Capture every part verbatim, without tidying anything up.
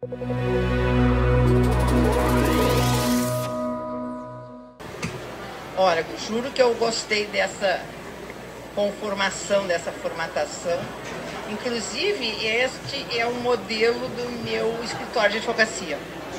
Olha, juro que eu gostei dessa conformação, dessa formatação. Inclusive, este é o modelo do meu escritório de advocacia.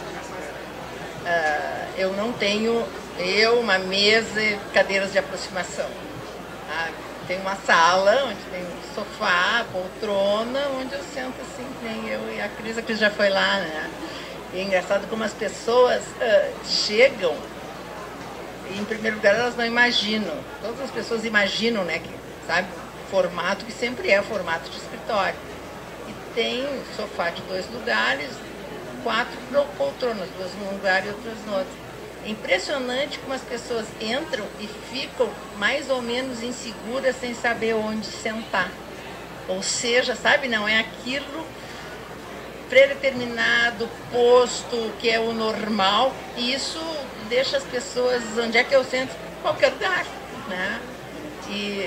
Uh, eu não tenho, eu, uma mesa e cadeiras de aproximação. Ah, tem uma sala onde tem um sofá, poltrona, onde eu sento assim, nem eu e a Cris. A Cris já foi lá, né? E é engraçado como as pessoas uh, chegam e, em primeiro lugar, elas não imaginam. Todas as pessoas imaginam, né, que, sabe, o formato que sempre é o formato de escritório. E tem sofá de dois lugares, quatro poltronas, duas num lugar e outras no outro. É impressionante como as pessoas entram e ficam mais ou menos inseguras sem saber onde sentar. Ou seja, sabe, não é aquilo predeterminado, posto, que é o normal, e isso deixa as pessoas, onde é que eu sento? Em qualquer lugar, né? E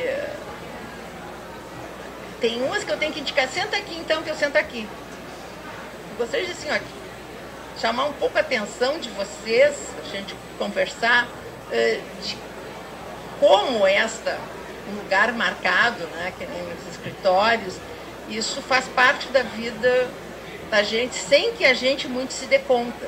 tem umas que eu tenho que indicar, senta aqui então que eu sento aqui. Eu gostaria de, assim, ó, chamar um pouco a atenção de vocês, a gente conversar de como esta, um lugar marcado, né, que nem nos escritórios, isso faz parte da vida da gente, sem que a gente muito se dê conta.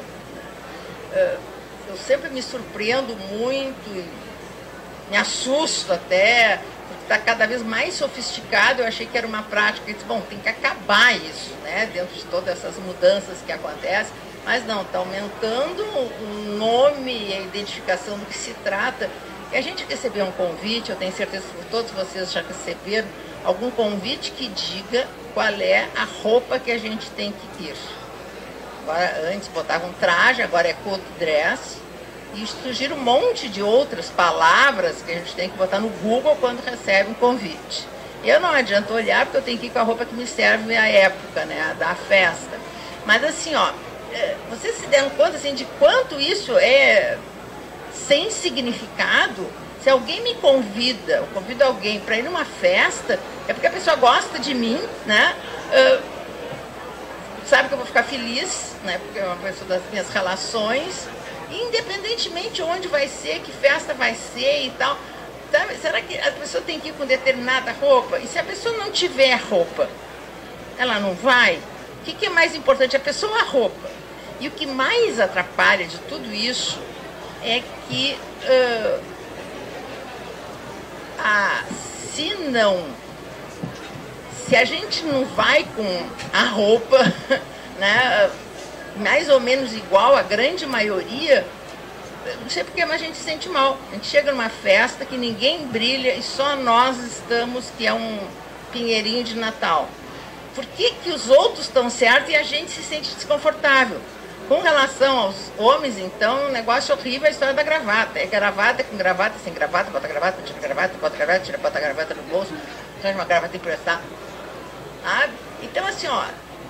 Eu sempre me surpreendo muito, me assusto até, porque está cada vez mais sofisticado. Eu achei que era uma prática, disse, bom, tem que acabar isso, né, dentro de todas essas mudanças que acontecem. Mas não, está aumentando o nome e a identificação do que se trata. E a gente recebeu um convite, eu tenho certeza que todos vocês já receberam, algum convite que diga qual é a roupa que a gente tem que ir. Agora, antes botava um traje, agora é coat dress. E surgiram um monte de outras palavras que a gente tem que botar no Google quando recebe um convite. Eu não adianta olhar, porque eu tenho que ir com a roupa que me serve à época, né, da festa. Mas assim, ó, vocês se deram conta assim, de quanto isso é sem significado? Se alguém me convida, eu convido alguém para ir numa festa, é porque a pessoa gosta de mim, né? Uh, sabe que eu vou ficar feliz, né? Porque é uma pessoa das minhas relações, independentemente onde vai ser, que festa vai ser e tal. Sabe? Será que a pessoa tem que ir com determinada roupa? E se a pessoa não tiver roupa, ela não vai? O que, que é mais importante? A pessoa ou a roupa? E o que mais atrapalha de tudo isso é que uh, a, se não, se a gente não vai com a roupa, né, mais ou menos igual a grande maioria, não sei porque, mas a gente se sente mal. A gente chega numa festa que ninguém brilha e só nós estamos, que é um pinheirinho de Natal. Por que que os outros estão certos e a gente se sente desconfortável? Com relação aos homens, então, um negócio horrível é a história da gravata. É gravata com gravata, sem gravata, bota gravata, tira gravata, bota gravata, tira, bota gravata no bolso, traz uma gravata emprestada. Ah, então, assim, ó,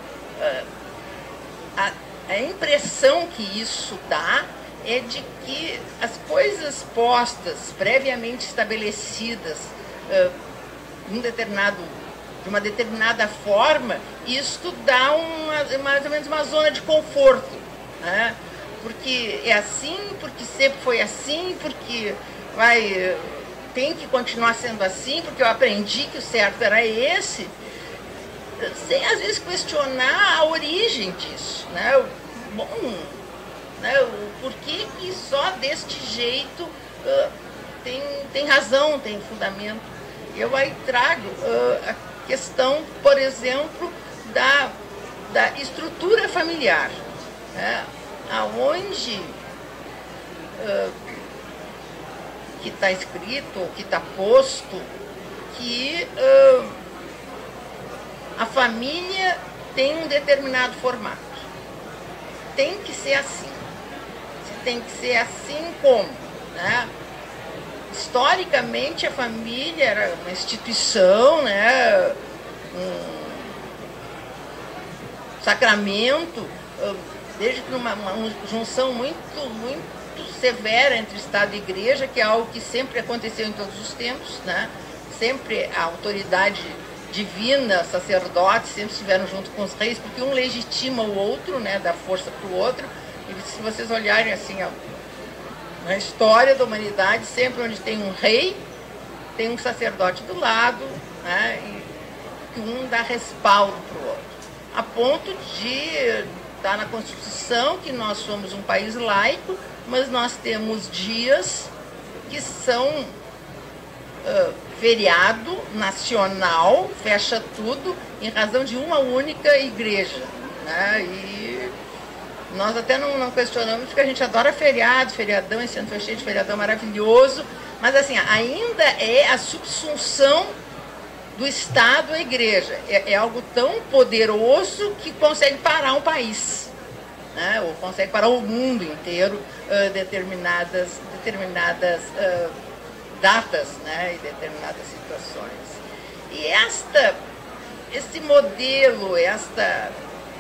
a, a impressão que isso dá é de que as coisas postas, previamente estabelecidas, uh, um determinado, de uma determinada forma, isto dá uma, mais ou menos uma zona de conforto, né? Porque é assim, porque sempre foi assim, porque vai, tem que continuar sendo assim, porque eu aprendi que o certo era esse, sem às vezes questionar a origem disso, né? Bom, né? O porquê que só deste jeito uh, tem, tem razão, tem fundamento. Eu aí trago uh, a questão, por exemplo, da, da estrutura familiar, né? Aonde uh, que está escrito, ou que está posto, que uh, a família tem um determinado formato. Tem que ser assim. Tem que ser assim como, né? Historicamente, a família era uma instituição, né? Um sacramento, desde que uma, uma junção muito, muito severa entre Estado e Igreja, que é algo que sempre aconteceu em todos os tempos, né? Sempre a autoridade divina, sacerdotes, sempre estiveram junto com os reis, porque um legitima o outro, né, dá força para o outro. E se vocês olharem assim, ó, na história da humanidade, sempre onde tem um rei, tem um sacerdote do lado, né, e que um dá respaldo para o outro. A ponto de estar na Constituição que nós somos um país laico, mas nós temos dias que são uh, feriado nacional, fecha tudo, em razão de uma única igreja, né? E nós até não, não questionamos, porque a gente adora feriado, feriadão, esse ano foi cheio de feriadão maravilhoso, mas assim, ainda é a subsunção do Estado à igreja. É, é algo tão poderoso que consegue parar um país, né? Ou consegue parar o mundo inteiro, uh, determinadas, determinadas uh, datas, né? E determinadas situações. E esta, esse modelo, esta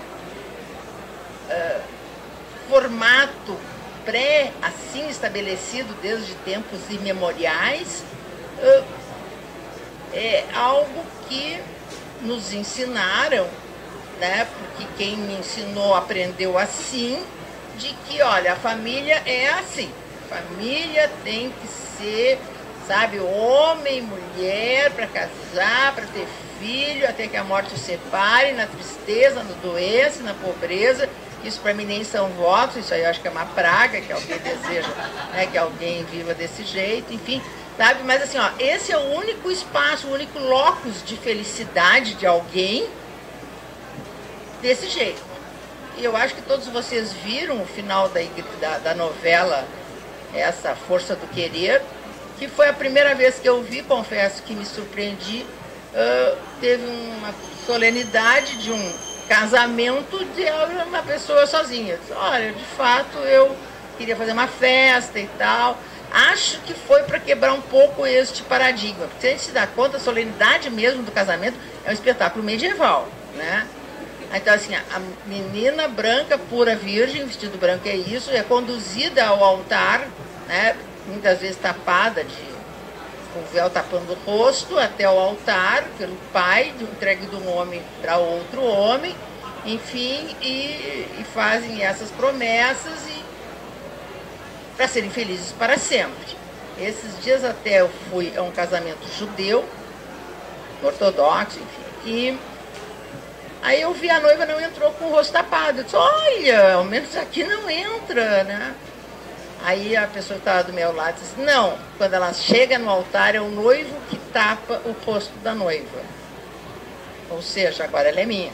uh, formato pré, assim estabelecido desde tempos imemoriais, uh, é algo que nos ensinaram, né, porque quem me ensinou aprendeu assim, de que, olha, a família é assim, a família tem que ser, sabe, homem, mulher, para casar, para ter filho, até que a morte os separe, na tristeza, na doença, na pobreza. Isso para mim nem são votos, isso aí eu acho que é uma praga, que alguém deseja, né, que alguém viva desse jeito, enfim, sabe? Mas assim, ó, esse é o único espaço, o único locus de felicidade de alguém desse jeito. E eu acho que todos vocês viram o final da, da, da novela, essa Força do Querer, que foi a primeira vez que eu vi, confesso que me surpreendi, uh, teve uma solenidade de um casamento de uma pessoa sozinha. Eu disse, olha, de fato eu queria fazer uma festa e tal. Acho que foi para quebrar um pouco este paradigma. Porque se a gente se dá conta, a solenidade mesmo do casamento é um espetáculo medieval, né? Então, assim, a menina branca, pura virgem, vestido branco é isso, é conduzida ao altar, né? Muitas vezes tapada, de, com o véu tapando o rosto, até o altar, pelo pai, entregue de um homem para outro homem, enfim, e, e fazem essas promessas e para serem felizes para sempre. Esses dias até eu fui a um casamento judeu, ortodoxo, enfim, e aí eu vi a noiva não entrou com o rosto tapado. Eu disse, olha, ao menos aqui não entra, né? Aí a pessoa que estava do meu lado disse, não, quando ela chega no altar é o noivo que tapa o rosto da noiva. Ou seja, agora ela é minha.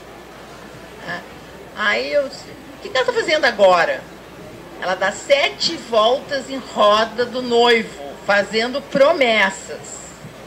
Aí eu disse, o que ela está fazendo agora? Ela dá sete voltas em roda do noivo, fazendo promessas.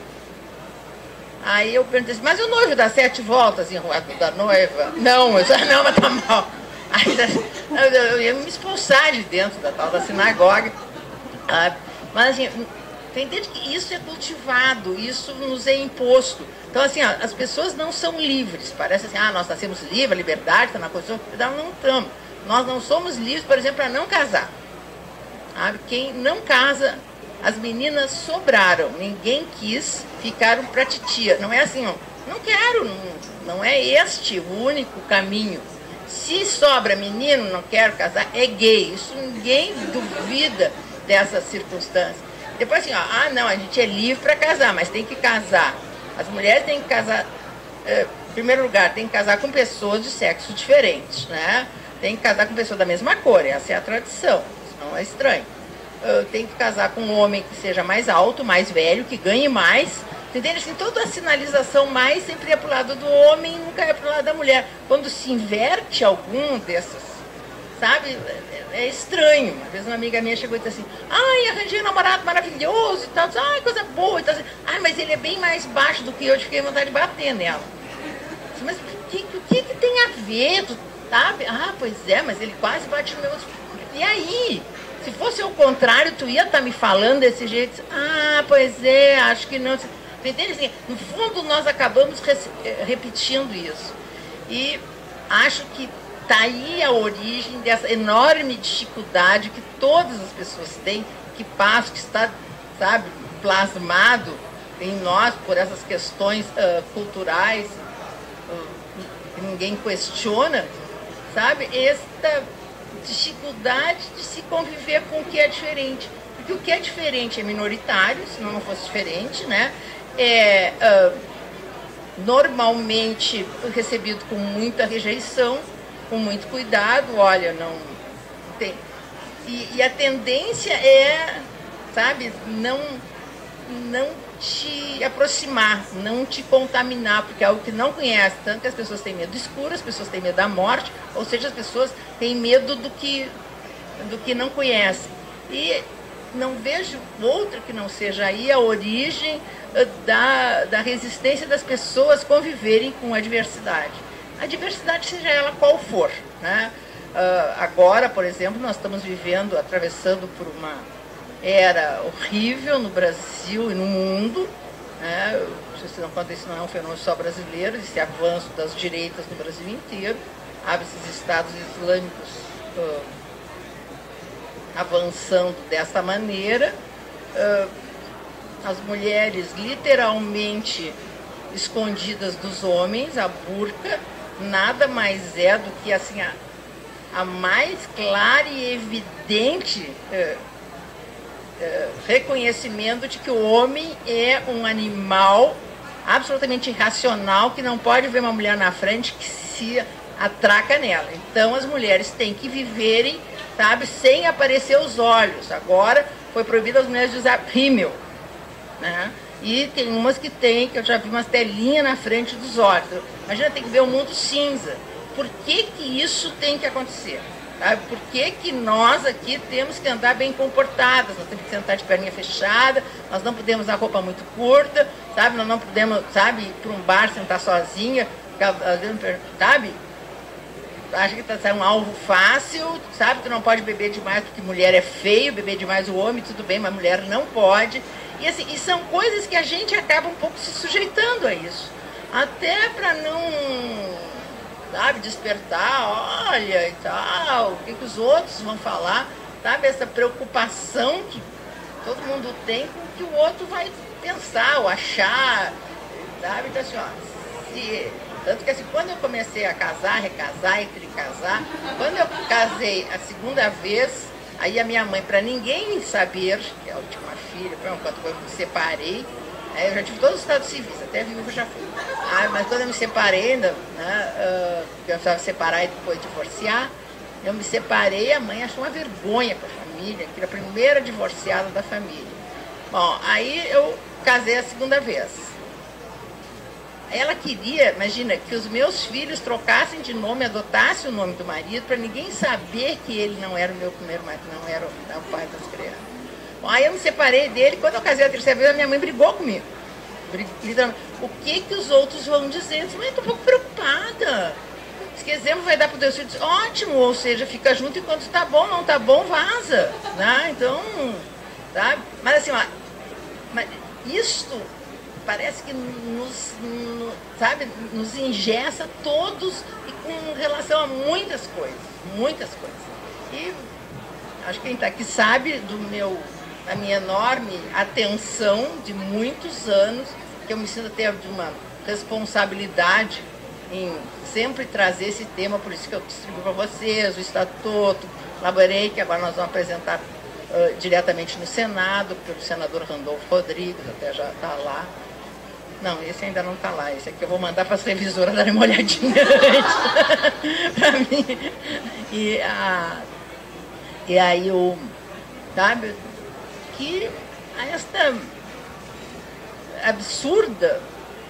Aí eu perguntei assim, mas o noivo dá sete voltas em roda da noiva? Não, eu disse, não, mas tá mal. Aí eu ia me expulsar de dentro da tal da sinagoga. Mas assim, você entende que isso é cultivado, isso nos é imposto. Então assim, ó, as pessoas não são livres. Parece assim, ah, nós nascemos livres, a liberdade está na Constituição. Não, não estamos. Nós não somos livres, por exemplo, para não casar. Sabe? Quem não casa, as meninas sobraram. Ninguém quis, ficaram para titia. Não é assim, ó, não quero, não, não é este o único caminho. Se sobra menino, não quero casar, é gay. Isso ninguém duvida dessas circunstâncias. Depois assim, ó, ah, não, a gente é livre para casar, mas tem que casar. As mulheres têm que casar, eh, em primeiro lugar, tem que casar com pessoas de sexo diferentes, né? Tem que casar com pessoas da mesma cor, essa é a tradição, senão é estranho. Uh, tem que casar com um homem que seja mais alto, mais velho, que ganhe mais. Entende? Assim, toda a sinalização mais sempre é para o lado do homem e nunca é para o lado da mulher. Quando se inverte algum desses, sabe, é estranho. Uma vez uma amiga minha chegou e disse assim, ai, arranjei um namorado maravilhoso e tal, disse, ai, coisa boa e tal, assim, ai, mas ele é bem mais baixo do que eu, eu fiquei com vontade de bater nela. Disse, mas o que, o que, que tem a ver, tu sabe? Ah, pois é, mas ele quase bate no meu... E aí? Se fosse o contrário, tu ia estar tá me falando desse jeito, ah, pois é, acho que não... Entende? Assim, no fundo, nós acabamos repetindo isso. E acho que está aí a origem dessa enorme dificuldade que todas as pessoas têm, que passa, que está, sabe, plasmado em nós, por essas questões uh, culturais, uh, que ninguém questiona, sabe? Esta dificuldade de se conviver com o que é diferente. Porque o que é diferente é minoritário, senão não fosse diferente, né? É uh, normalmente recebido com muita rejeição, com muito cuidado, olha, não tem. E, e a tendência é, sabe, não, não te aproximar, não te contaminar, porque é algo que não conhece, tanto que as pessoas têm medo do escuro, as pessoas têm medo da morte, ou seja, as pessoas têm medo do que, do que não conhecem. E não vejo outra que não seja aí a origem da, da resistência das pessoas conviverem com a diversidade. A diversidade, seja ela qual for, né? Uh, agora, por exemplo, nós estamos vivendo, atravessando por uma era horrível no Brasil e no mundo, né? Se você não conta, isso não é um fenômeno só brasileiro, esse avanço das direitas no Brasil inteiro, abre esses estados islâmicos uh, avançando dessa maneira, uh, as mulheres literalmente escondidas dos homens, a burca, nada mais é do que assim a, a mais clara e evidente uh, uh, reconhecimento de que o homem é um animal absolutamente irracional, que não pode ver uma mulher na frente que se atraca nela. Então as mulheres têm que viverem, sabe, sem aparecer os olhos. Agora foi proibido as mulheres de usar rímel, né? E tem umas que tem, que eu já vi umas telinhas na frente dos olhos. Imagina, tem que ver o mundo cinza. Por que que isso tem que acontecer? Sabe? Por que que nós aqui temos que andar bem comportadas? Nós temos que sentar de perninha fechada, nós não podemos usar roupa muito curta, sabe? Nós não podemos, sabe, ir para um bar, sentar sozinha, sabe? Acha que está sendo um alvo fácil, sabe? Tu não pode beber demais porque mulher é feio, beber demais o homem, tudo bem, mas mulher não pode. E, assim, e são coisas que a gente acaba um pouco se sujeitando a isso. Até para não, sabe, despertar, olha e tal, o que, que os outros vão falar, sabe? Essa preocupação que todo mundo tem com o que o outro vai pensar ou achar, sabe? Então, assim, ó, se... Tanto que assim, quando eu comecei a casar, recasar e tricasar, quando eu casei a segunda vez, aí a minha mãe, para ninguém saber, que é a última filha, quando eu me separei, eu já tive todos os estados civis, até viúva já fui. Ah, mas quando eu me separei, né, uh, eu precisava separar e depois divorciar, eu me separei, a mãe achou uma vergonha para a família, que era a primeira divorciada da família. Bom, aí eu casei a segunda vez. Ela queria, imagina, que os meus filhos trocassem de nome, adotassem o nome do marido, para ninguém saber que ele não era o meu primeiro marido, não era o pai das crianças. Bom, aí eu me separei dele, quando eu casei a terceira vez, a minha mãe brigou comigo. O que que os outros vão dizer? Eu disse, mãe, eu estou um pouco preocupada. Se quiser, vai dar para os teus filhos, ótimo, ou seja, fica junto enquanto está bom, não está bom, vaza. Né? Então, sabe? Mas assim, ó, mas isto... parece que nos, nos, sabe, nos engessa todos e com relação a muitas coisas, muitas coisas. E acho que quem está aqui sabe do meu, da minha enorme atenção de muitos anos, que eu me sinto ter de uma responsabilidade em sempre trazer esse tema, por isso que eu distribuo para vocês, o estatuto, laborei, que agora nós vamos apresentar uh, diretamente no Senado, pelo senador Randolfo Rodrigues, até já está lá. Não, esse ainda não está lá. Esse aqui eu vou mandar para as revisoras darem uma olhadinha antes. Para mim. E, a, e aí o. Sabe? Que esta absurda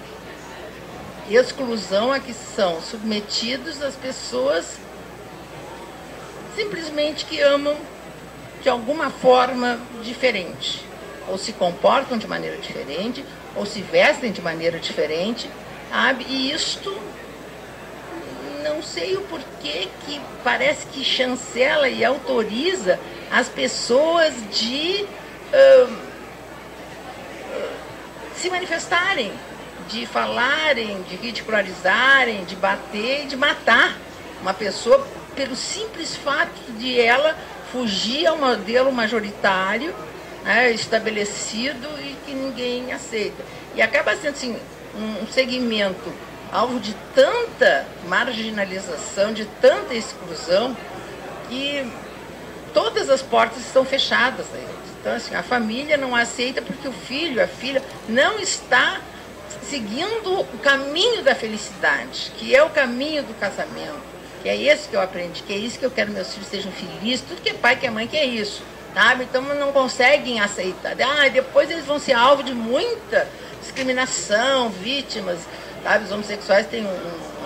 exclusão a que são submetidos as pessoas simplesmente que amam de alguma forma diferente. Ou se comportam de maneira diferente, ou se vestem de maneira diferente, sabe? E isto, não sei o porquê que parece que chancela e autoriza as pessoas de uh, uh, se manifestarem, de falarem, de ridicularizarem, de bater e de matar uma pessoa pelo simples fato de ela fugir ao modelo majoritário, né, estabelecido e que ninguém aceita. E acaba sendo assim, um segmento alvo de tanta marginalização, de tanta exclusão, que todas as portas estão fechadas a eles. Então, assim, a família não aceita porque o filho, a filha, não está seguindo o caminho da felicidade, que é o caminho do casamento, que é esse que eu aprendi, que é isso que eu quero que meus filhos sejam felizes, tudo que é pai, que é mãe, que é isso, sabe? Então, não conseguem aceitar. Ah, depois eles vão ser alvo de muita discriminação, vítimas, sabe? Os homossexuais têm um,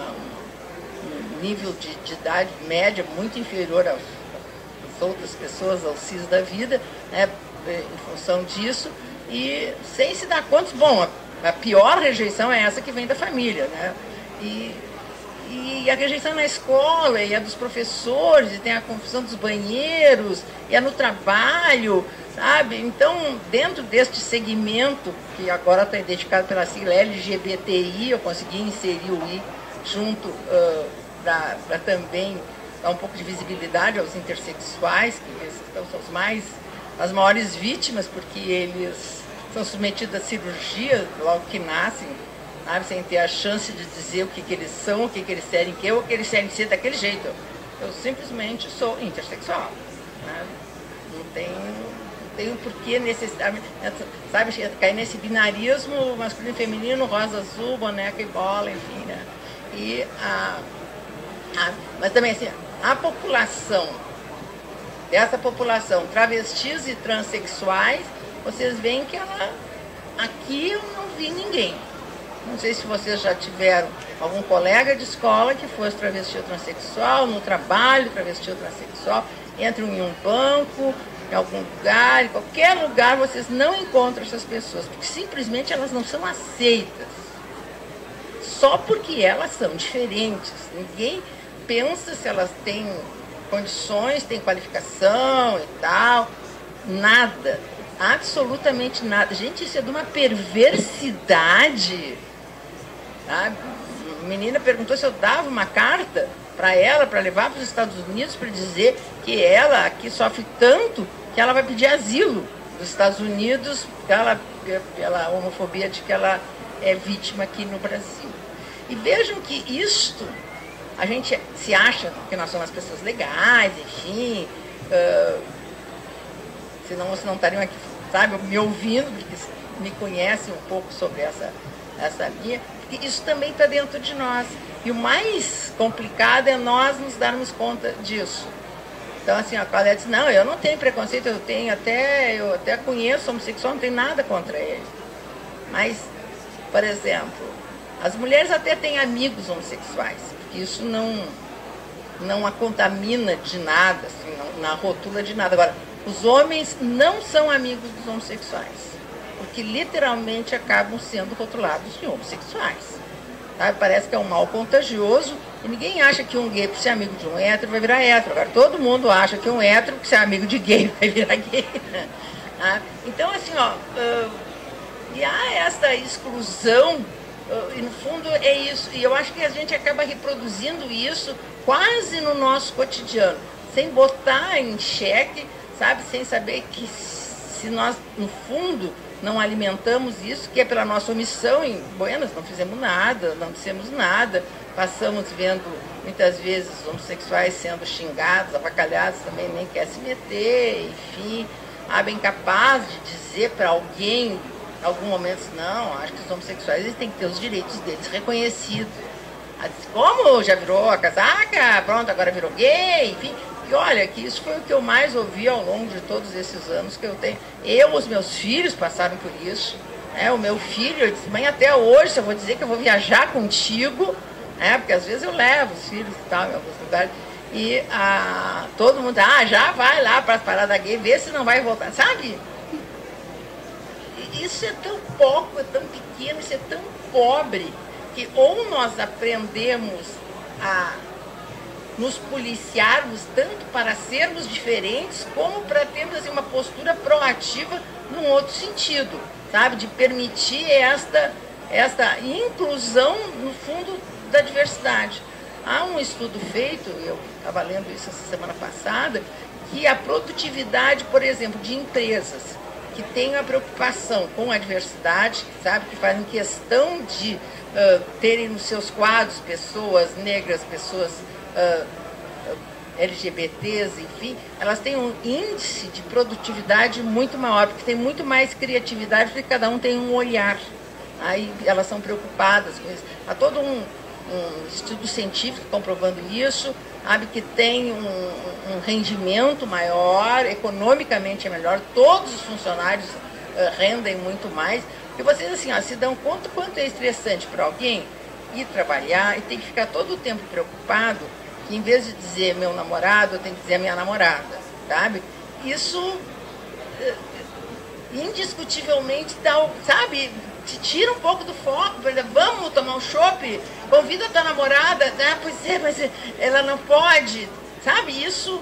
um, um nível de, de idade média muito inferior aos, às outras pessoas, aos cis da vida, né? Em função disso, e sem se dar conta, bom, a, a pior rejeição é essa que vem da família, né? E, e a rejeição na escola, e a dos professores, e tem a confusão dos banheiros, e a no trabalho, sabe? Então, dentro deste segmento, que agora está identificado pela sigla L G B T I, eu consegui inserir o I junto uh, para também dar um pouco de visibilidade aos intersexuais, que esses são os mais, as maiores vítimas, porque eles são submetidos a cirurgia logo que nascem, sabe? Sem ter a chance de dizer o que, que eles são, o que, que eles querem que eu, o que eles querem ser daquele jeito. Eu simplesmente sou intersexual, né? Não tenho... tem um porquê necessidade, sabe, cair nesse binarismo masculino e feminino, rosa, azul, boneca e bola, enfim, né? E a, a, mas também assim, a população, essa população, travestis e transexuais, vocês veem que ela, aqui eu não vi ninguém. Não sei se vocês já tiveram algum colega de escola que fosse travesti ou transexual, no trabalho travesti ou transexual, entram em um banco, em algum lugar, em qualquer lugar, vocês não encontram essas pessoas, porque simplesmente elas não são aceitas, só porque elas são diferentes. Ninguém pensa se elas têm condições, têm qualificação e tal, nada, absolutamente nada. Gente, isso é de uma perversidade, sabe? A menina perguntou se eu dava uma carta para ela, para levar para os Estados Unidos, para dizer que ela aqui sofre tanto que ela vai pedir asilo dos Estados Unidos pela, pela homofobia de que ela é vítima aqui no Brasil. E vejam que isto, a gente se acha que nós somos as pessoas legais, enfim, uh, senão vocês não estariam aqui, sabe, me ouvindo, porque me conhecem um pouco sobre essa, essa linha, porque isso também está dentro de nós. E o mais complicado é nós nos darmos conta disso. Então, assim, a Cláudia disse, não, eu não tenho preconceito, eu tenho até, eu até conheço homossexual, não tenho nada contra ele. Mas, por exemplo, as mulheres até têm amigos homossexuais, porque isso não, não a contamina de nada, assim, não, não a rotula de nada. Agora, os homens não são amigos dos homossexuais, porque literalmente acabam sendo rotulados de homossexuais. Sabe? Parece que é um mal contagioso e ninguém acha que um gay, por ser amigo de um hétero, vai virar hétero. Agora, todo mundo acha que um hétero, por ser amigo de gay, vai virar gay. Né? Então, assim, ó, uh, e há essa exclusão, uh, e no fundo é isso. E eu acho que a gente acaba reproduzindo isso quase no nosso cotidiano, sem botar em xeque, sabe? Sem saber que se nós, no fundo, não alimentamos isso, que é pela nossa omissão em Buenas, não fizemos nada, não dissemos nada, passamos vendo muitas vezes homossexuais sendo xingados, avacalhados, também nem quer se meter, enfim, ah, bem capaz de dizer para alguém, em algum momento, não, acho que os homossexuais eles têm que ter os direitos deles reconhecidos. Como já virou a casaca, pronto, agora virou gay, enfim. E olha, que isso foi o que eu mais ouvi ao longo de todos esses anos que eu tenho. Eu, os meus filhos passaram por isso. Né? O meu filho, eu disse, mãe, até hoje, se eu vou dizer que eu vou viajar contigo, né? Porque às vezes eu levo os filhos e tal, em alguns lugares, e ah, todo mundo, ah, já vai lá para as paradas gay, vê se não vai voltar, sabe? E isso é tão pouco, é tão pequeno, isso é tão pobre, que ou nós aprendemos a nos policiarmos tanto para sermos diferentes, como para termos assim, uma postura proativa num outro sentido, sabe? De permitir esta, esta inclusão, no fundo, da diversidade. Há um estudo feito, eu estava lendo isso essa semana passada, que a produtividade, por exemplo, de empresas que tenham a preocupação com a diversidade, sabe, que fazem questão de uh, terem nos seus quadros pessoas negras, pessoas uh, L G B Ts, enfim, elas têm um índice de produtividade muito maior, porque tem muito mais criatividade, porque cada um tem um olhar. Aí elas são preocupadas com isso. Há todo um, um estudo científico comprovando isso, sabe, que tem um, um rendimento maior, economicamente é melhor, todos os funcionários uh, rendem muito mais. E vocês assim, ó, se dão conta quanto é estressante para alguém ir trabalhar e tem que ficar todo o tempo preocupado, que em vez de dizer meu namorado, eu tenho que dizer minha namorada, sabe? Isso uh, indiscutivelmente dá, sabe, te tira um pouco do foco. Por exemplo, vamos tomar um chopp, convida a tua namorada, ah, pois é, mas ela não pode, sabe? Isso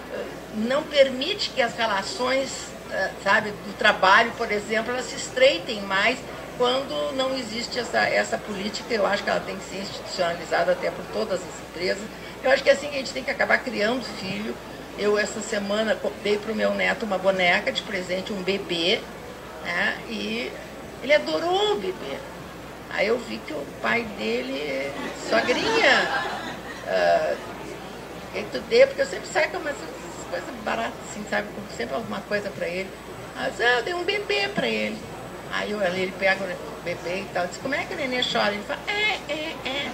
não permite que as relações, sabe, do trabalho, por exemplo, elas se estreitem mais quando não existe essa, essa política. Eu acho que ela tem que ser institucionalizada até por todas as empresas. Eu acho que é assim que a gente tem que acabar criando filho. Eu, essa semana, dei para o meu neto uma boneca de presente, um bebê, né? E ele adorou o bebê. Aí eu vi que o pai dele, sogrinha, uh, que tu dê, porque eu sempre saio com umas coisas baratas, assim, sabe? Sempre alguma coisa para ele. Aí eu, ah, eu dei um bebê para ele. Aí eu, ele pega o bebê e tal, eu disse, como é que o neném chora? Ele fala, é, é, é.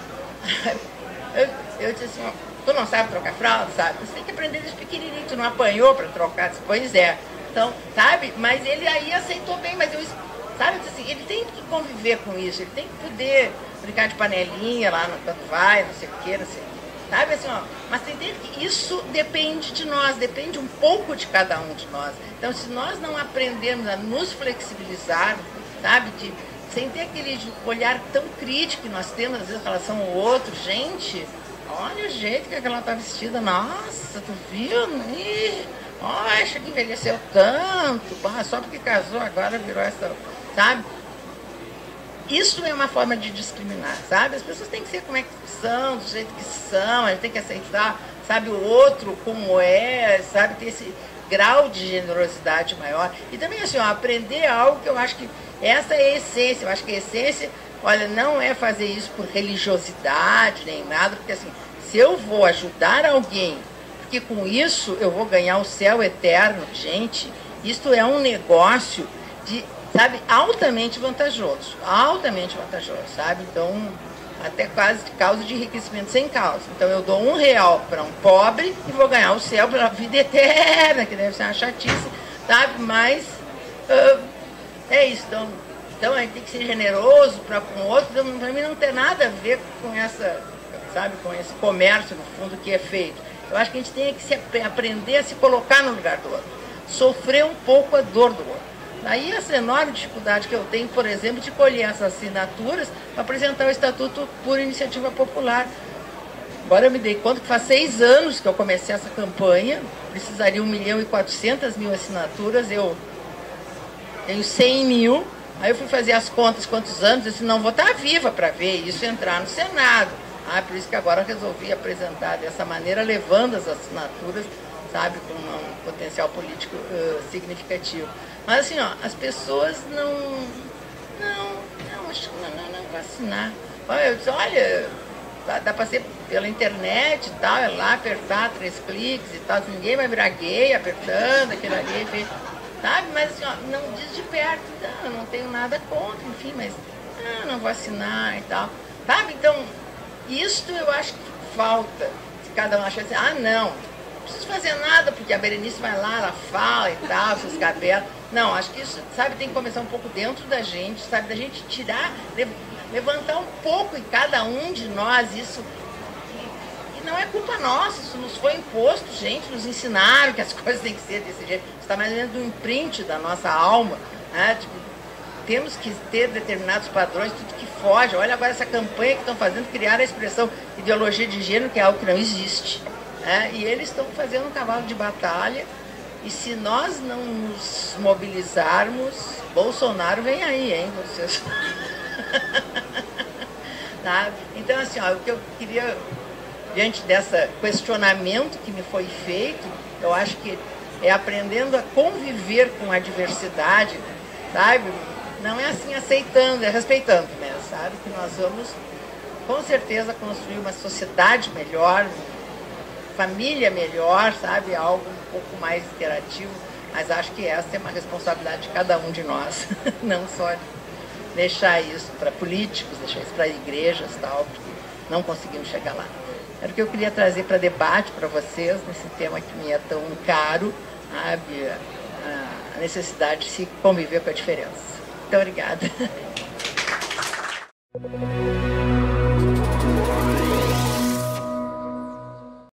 Eu, eu disse assim, ó, tu não sabe trocar fralda, sabe? Você tem que aprender desde pequenininho, tu não apanhou para trocar? Disse, pois é. Então, sabe? Mas ele aí aceitou bem, mas eu, sabe, assim, ele tem que conviver com isso, ele tem que poder brincar de panelinha lá no, quando vai, não sei o que, não sei o que. Sabe, assim, ó, mas tem que isso depende de nós, depende um pouco de cada um de nós. Então, se nós não aprendermos a nos flexibilizar, sabe, de, sem ter aquele olhar tão crítico que nós temos, às vezes, em relação ao outro, gente, olha o jeito que ela está vestida, nossa, tu viu? Ih, oh, acha que envelheceu tanto, ah, só porque casou agora virou essa, sabe? Isso é uma forma de discriminar, sabe? As pessoas têm que ser como é que são, do jeito que são, a gente tem que aceitar, sabe, o outro como é, sabe, ter esse grau de generosidade maior. E também, assim, ó, aprender algo que eu acho que essa é a essência, eu acho que a essência, olha, não é fazer isso por religiosidade nem nada, porque assim, se eu vou ajudar alguém, porque com isso eu vou ganhar o céu eterno, gente, isto é um negócio de, sabe, altamente vantajoso, altamente vantajoso, sabe? Então, até quase causa de enriquecimento sem causa. Então, eu dou um real para um pobre e vou ganhar o céu pela vida eterna, que deve ser uma chatice, sabe? Mas uh, é isso. Então, então, a gente tem que ser generoso para com o outro. Para mim não tem nada a ver com essa, sabe, com esse comércio, no fundo, que é feito. Eu acho que a gente tem que se, aprender a se colocar no lugar do outro, sofrer um pouco a dor do outro. Daí essa enorme dificuldade que eu tenho, por exemplo, de colher essas assinaturas para apresentar o Estatuto por Iniciativa Popular. Agora eu me dei conta que faz seis anos que eu comecei essa campanha, precisaria um milhão e quatrocentas mil assinaturas, eu tenho cem mil, aí eu fui fazer as contas quantos anos, eu disse, não vou estar viva para ver isso entrar no Senado. Ah, por isso que agora eu resolvi apresentar dessa maneira, levando as assinaturas, sabe, com um potencial político uh, significativo. Mas assim, ó, as pessoas não, não, não, acho que não, não, não vacinar. Eu disse, olha, dá, dá para ser pela internet e tal, é lá apertar três cliques e tal, ninguém vai virar gay apertando aquilo ali, sabe? Mas assim, ó, não diz de perto, não, eu não tenho nada contra, enfim, mas ah, não vacinar e tal, sabe? Então, isto eu acho que falta, se cada um acha assim, ah, não, não preciso fazer nada, porque a Berenice vai lá, ela fala e tal, seus cabelos. Não, acho que isso, sabe, tem que começar um pouco dentro da gente, sabe, da gente tirar, levantar um pouco em cada um de nós isso. E, e não é culpa nossa, isso nos foi imposto, gente, nos ensinaram que as coisas têm que ser desse jeito. Isso está mais ou menos do imprint da nossa alma, né? Tipo, temos que ter determinados padrões, tudo que foge. Olha agora essa campanha que estão fazendo, criar a expressão ideologia de gênero, que é algo que não existe. É, e eles estão fazendo um cavalo de batalha, e se nós não nos mobilizarmos, Bolsonaro vem aí, hein, vocês? Tá? Então, assim, ó, o que eu queria, diante desse questionamento que me foi feito, eu acho que é aprendendo a conviver com a diversidade, sabe? Não é assim aceitando, é respeitando mesmo, sabe? Que nós vamos, com certeza, construir uma sociedade melhor, família melhor, sabe? Algo um pouco mais interativo, mas acho que essa é uma responsabilidade de cada um de nós, não só deixar isso para políticos, deixar isso para igrejas e tal, porque não conseguimos chegar lá. Era o que eu queria trazer para debate para vocês, nesse tema que me é tão caro, sabe? A necessidade de se conviver com a diferença. Muito obrigada.